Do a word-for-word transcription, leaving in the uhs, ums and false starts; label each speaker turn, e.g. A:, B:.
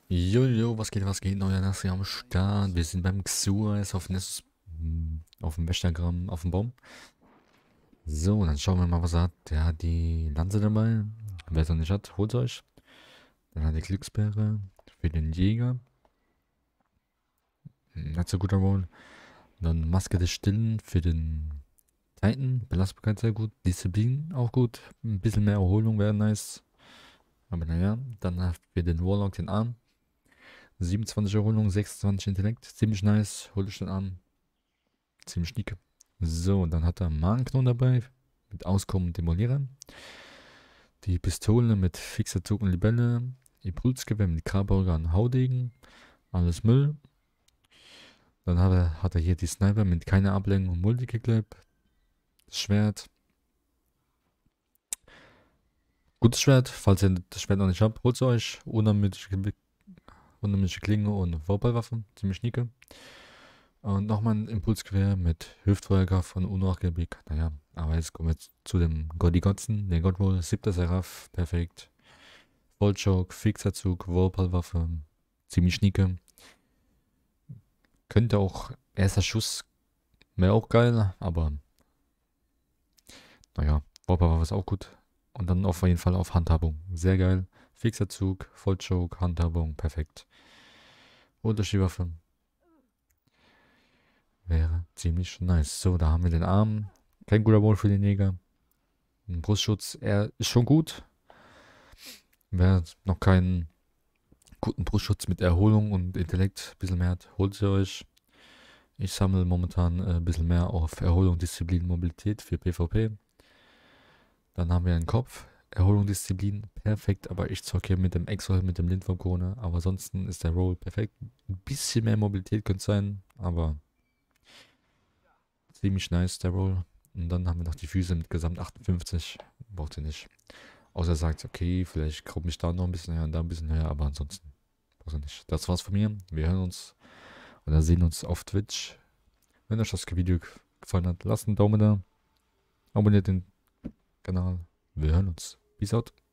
A: Jojo, was geht, was geht? Neuer Nassi am Start. Wir sind beim Xuas auf Nessus, auf dem Wächtergramm, auf dem Baum. So, dann schauen wir mal, was er hat. Der hat die Lanze dabei. Wer es noch nicht hat, holt euch. Dann hat er die Glücksbeere für den Jäger. Nicht so guter Roll. Dann Maske des Stillen für den Titan. Belastbarkeit sehr gut. Disziplin auch gut. Ein bisschen mehr Erholung wäre nice. Aber naja, dann hat für den Warlock den Arm. siebenundzwanzig Erholung, sechsundzwanzig Intellekt. Ziemlich nice. Hol ich den Arm. Ziemlich schnieke. So, dann hat er Magenknochen dabei. Mit Auskommen und Demolieren. Die Pistole mit fixer Zug und Libelle. Impulsgewehr mit Karburger und Haudegen. Alles Müll. Dann hat er, hat er hier die Sniper mit keiner Ablenkung und Multiclip. Das Schwert. Gutes Schwert. Falls ihr das Schwert noch nicht habt, holt es euch. Unermüdliche, unermüdliche Klinge und Vorballwaffen. Ziemlich schnieke. Und nochmal ein Impulsgewehr mit Hüftfeuerkraft von unnachgiebig. Naja, aber jetzt kommen wir zu dem Godigotzen. Der Godroll, siebter Seraph, perfekt. Vollchoke, Fixerzug, Wallpallwaffe, ziemlich schnieke. Könnte auch erster Schuss, wäre auch geil, aber naja, Wallpallwaffe ist auch gut. Und dann auf jeden Fall auf Handhabung, sehr geil. Fixerzug, Vollchoke, Handhabung, perfekt. Unterschiedwaffe. Wäre ziemlich nice. So, da haben wir den Arm. Kein guter Roll für den Jäger. Ein Brustschutz, er ist schon gut. Wer noch keinen guten Brustschutz mit Erholung und Intellekt ein bisschen mehr hat, holt sie euch. Ich sammle momentan äh, ein bisschen mehr auf Erholung, Disziplin, Mobilität für PvP. Dann haben wir einen Kopf. Erholung, Disziplin, perfekt. Aber ich zocke hier mit dem Exo, mit dem Lindwurm-Krone. Aber ansonsten ist der Roll perfekt. Ein bisschen mehr Mobilität könnte sein, aber ziemlich nice, der Roll. Und dann haben wir noch die Füße mit Gesamt achtundfünfzig. Braucht ihr nicht. Außer er sagt, okay, vielleicht komme ich da noch ein bisschen höher und da ein bisschen höher, aber ansonsten braucht ihr nicht. Das war's von mir. Wir hören uns oder sehen uns auf Twitch. Wenn euch das Video gefallen hat, lasst einen Daumen da. Abonniert den Kanal. Wir hören uns. Peace out.